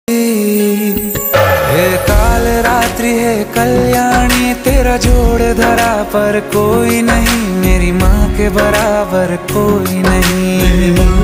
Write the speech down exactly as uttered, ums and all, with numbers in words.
हे काल रात्रि है कल्याणी, तेरा जोड़ धरा पर कोई नहीं, मेरी माँ के बराबर कोई नहीं।